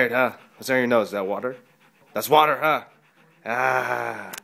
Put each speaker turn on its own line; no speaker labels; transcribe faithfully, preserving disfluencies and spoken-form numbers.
Weird, huh? What's on your nose? Is that water? That's water, huh? Ah.